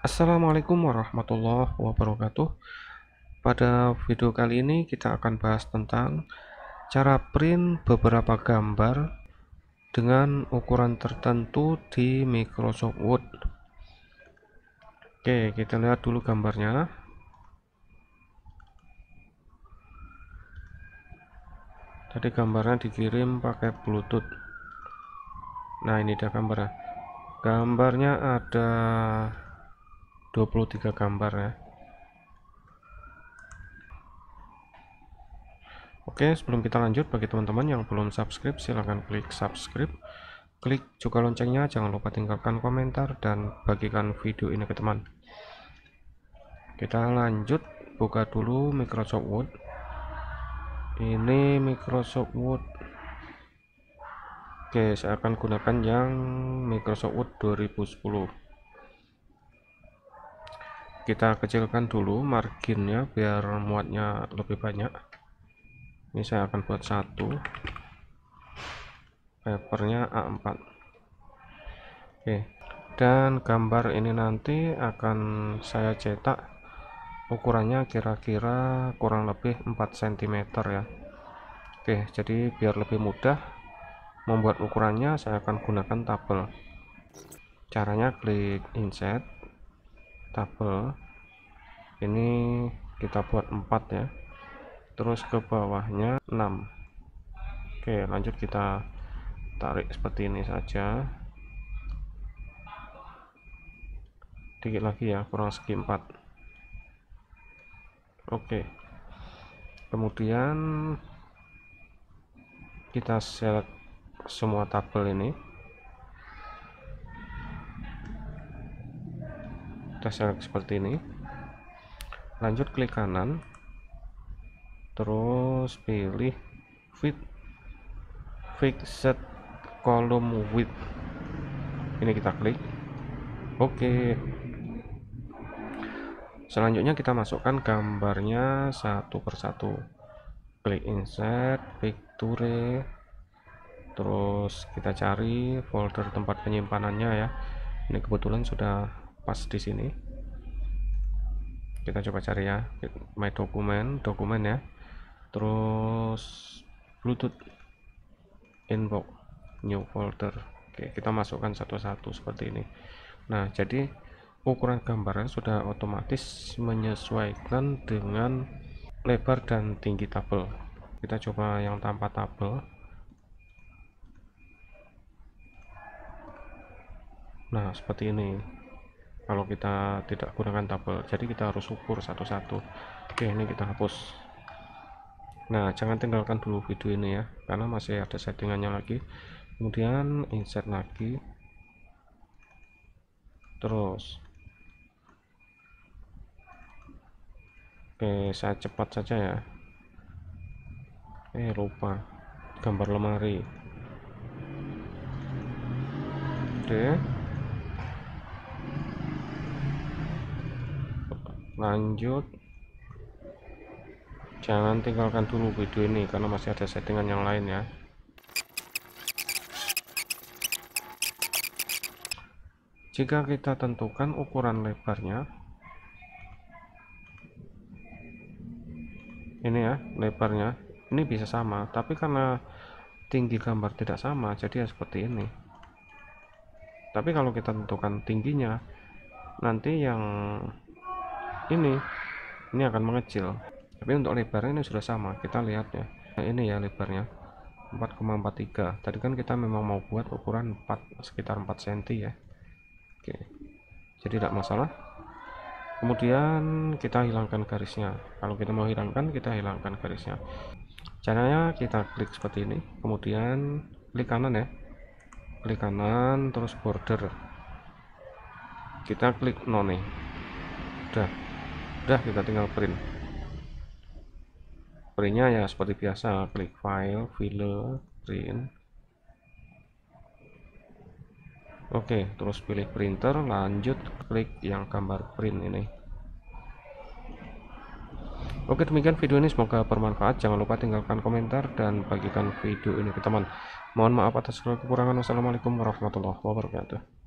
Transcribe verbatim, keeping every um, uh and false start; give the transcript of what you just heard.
Assalamualaikum warahmatullahi wabarakatuh. Pada video kali ini kita akan bahas tentang cara print beberapa gambar dengan ukuran tertentu di Microsoft Word. Oke, kita lihat dulu gambarnya. Tadi gambarnya dikirim pakai Bluetooth. Nah, ini dia gambarnya. Gambarnya ada dua puluh tiga gambar ya. Oke, sebelum kita lanjut, bagi teman-teman yang belum subscribe, silahkan klik subscribe, klik juga loncengnya, jangan lupa tinggalkan komentar dan bagikan video ini ke teman. Kita lanjut, buka dulu Microsoft Word. Ini Microsoft Word. Oke, saya akan gunakan yang Microsoft Word dua ribu sepuluh. Kita kecilkan dulu marginnya biar muatnya lebih banyak. Ini saya akan buat satu, papernya A empat. Oke, dan gambar ini nanti akan saya cetak, ukurannya kira-kira kurang lebih empat sentimeter ya. Oke, jadi biar lebih mudah membuat ukurannya, saya akan gunakan tabel. Caranya klik insert, tabel, ini kita buat empat ya, terus ke bawahnya enam. Oke, lanjut kita tarik seperti ini saja, dikit lagi ya, kurang segi empat. Oke, kemudian kita select semua tabel ini, kita select seperti ini, lanjut klik kanan, terus pilih fit fixed column width, ini kita klik. Oke, selanjutnya kita masukkan gambarnya satu persatu, klik insert, picture, terus kita cari folder tempat penyimpanannya ya. Ini kebetulan sudah pas di sini, kita coba cari ya, my document, dokumen ya, terus Bluetooth, inbox, new folder. Oke, kita masukkan satu-satu seperti ini. Nah, jadi ukuran gambarnya sudah otomatis menyesuaikan dengan lebar dan tinggi tabel. Kita coba yang tanpa tabel. Nah, seperti ini kalau kita tidak gunakan tabel, jadi kita harus ukur satu-satu. Oke, ini kita hapus. Nah, jangan tinggalkan dulu video ini ya, karena masih ada settingannya lagi. Kemudian insert lagi, terus oke, saya cepat saja ya. Eh, lupa gambar lemari. Oke, lanjut, jangan tinggalkan dulu video ini karena masih ada settingan yang lain ya. Jika kita tentukan ukuran lebarnya ini ya, lebarnya ini bisa sama, tapi karena tinggi gambar tidak sama, jadi ya seperti ini. Tapi kalau kita tentukan tingginya, nanti yang ini ini akan mengecil. Tapi untuk lebarnya ini sudah sama, kita lihat ya. Nah, ini ya lebarnya empat koma empat tiga. Tadi kan kita memang mau buat ukuran empat, sekitar empat sentimeter ya. Oke, jadi tidak masalah. Kemudian kita hilangkan garisnya. Kalau kita mau hilangkan, kita hilangkan garisnya. Caranya kita klik seperti ini, kemudian klik kanan ya, klik kanan, terus border, kita klik none. Udah, udah kita tinggal print. Printnya ya seperti biasa, klik file, file, print. Oke, terus pilih printer, lanjut klik yang gambar print ini. Oke, demikian video ini, semoga bermanfaat. Jangan lupa tinggalkan komentar dan bagikan video ini ke teman. Mohon maaf atas kekurangan. Wassalamualaikum warahmatullahi wabarakatuh.